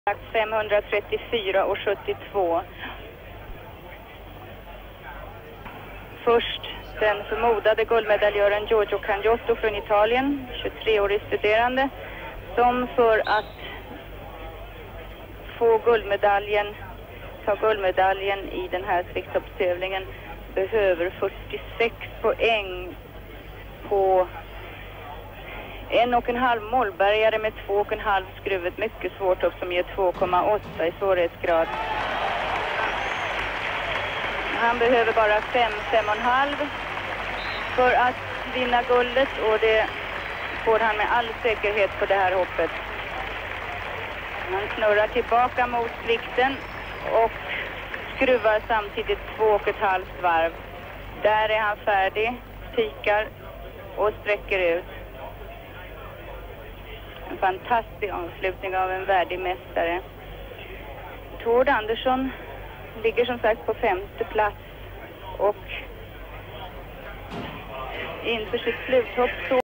534,72. Först den förmodade guldmedaljören Giorgio Cangiotto från Italien, 23-årig studerande, som för att få ta guldmedaljen i den här svikthoppstävlingen behöver 46 poäng på 1,5 målbergare med 2,5 skruvet, mycket svårt upp, som ger 2,8 i svårighetsgrad. Han behöver bara 5,5 för att vinna guldet, och det får han med all säkerhet på det här hoppet. Han snurrar tillbaka mot svikten och skruvar samtidigt 2,5 varv. Där är han färdig, pikar och sträcker ut. En fantastisk avslutning av en värdig mästare. Tord Andersson ligger som sagt på 5:e plats och inför sitt sluthopp så